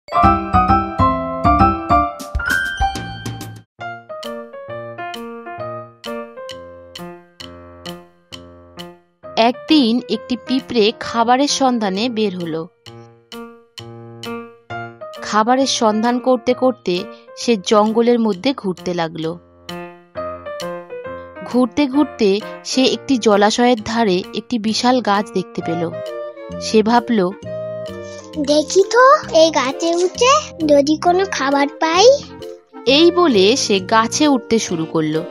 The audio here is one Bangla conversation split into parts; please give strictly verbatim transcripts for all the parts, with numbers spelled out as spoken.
একদিন একটি পিঁপড়ে খাবারের সন্ধানে বের হলো। খাবারের সন্ধান করতে করতে সে জঙ্গলের মধ্যে ঘুরতে লাগলো। ঘুরতে ঘুরতে সে একটি জলাশয়ের ধারে একটি বিশাল গাছ দেখতে পেল। সে ভাবল, দেখি তো এই গাছে উঠে যদি কোনো খাবার পাই। এই বলে সে গাছে উঠতে শুরু করলো।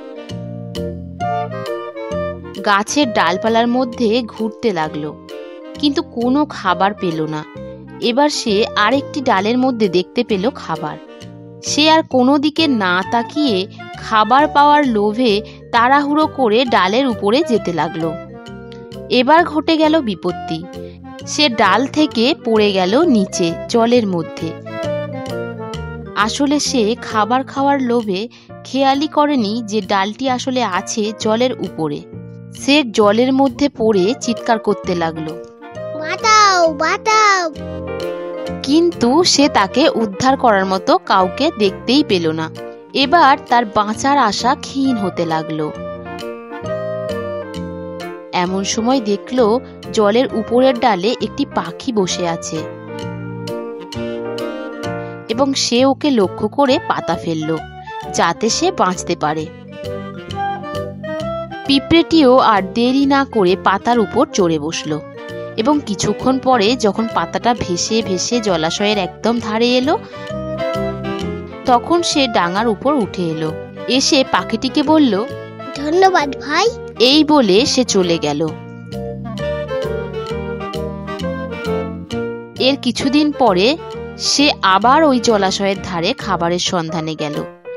গাছের ডালপালার মধ্যে ঘুরতে লাগলো, কিন্তু কোনো খাবার পেল না। এবার সে আরেকটি ডালের মধ্যে দেখতে পেল খাবার। সে আর কোনো দিকে না তাকিয়ে খাবার পাওয়ার লোভে তাড়াহুড়ো করে ডালের উপরে যেতে লাগলো। এবার ঘটে গেল বিপত্তি। সে ডাল থেকে পড়ে গেল নিচে জলের মধ্যে। আসলে সে খাবার খাওয়ার লোভে খেয়ালই করেনি যে ডালটি আসলে আছে জলের উপরে। সে জলের মধ্যে পড়ে চিৎকার করতে লাগলো, বাঁচাও বাঁচাও! কিন্তু সে তাকে উদ্ধার করার মতো কাউকে দেখতেই পেল না। এবার তার বাঁচার আশা ক্ষীণ হতে লাগলো। এমন সময় দেখলো জলের উপরের ডালে একটি পাখি বসে আছে এবং সে ওকে লক্ষ্য করে পাতা ফেললো যাতে সে বাঁচতে পারে। পিঁপড়েটিও আর দেরি না করে পাতার উপর চড়ে বসলো এবং কিছুক্ষণ পরে যখন পাতাটা ভেসে ভেসে জলাশয়ের একদম ধারে এলো, তখন সে ডাঙার উপর উঠে এলো। এসে পাখিটিকে বলল, ধন্যবাদ ভাই। এই বলে সে চলে গেল। এর কিছুদিন পরে সে আবার ওই জলাশয়ের ধারে খাবারের সন্ধানে গেল।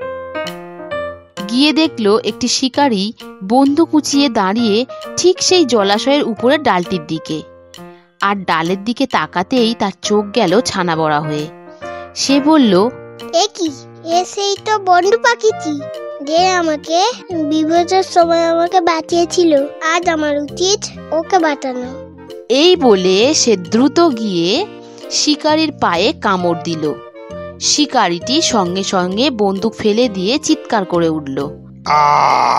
গিয়ে দেখলো একটি শিকারী বন্দুক উঁচিয়ে দাঁড়িয়ে ঠিক সেই জলাশয়ের উপরের ডালটির দিকে। আর ডালের দিকে তাকাতেই তার চোখ গেল ছানা বড়া হয়ে। সে বলল, এ কি, এ সেই তো বন্ধু পাখিটি যে আমাকে বিপদের সময় আমাকে বাঁচিয়েছিল। আজ আমার উচিত ওকে বাঁচানো। এই বলে সে দ্রুত গিয়ে শিকারীর পায়ে কামড় দিল। শিকারীটি সঙ্গে সঙ্গে বন্দুক ফেলে দিয়ে চিৎকার করে উঠল।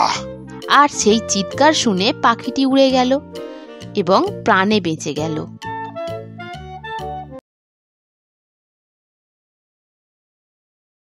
আর সেই চিৎকার শুনে পাখিটি উড়ে গেল এবং প্রাণে বেঁচে গেল।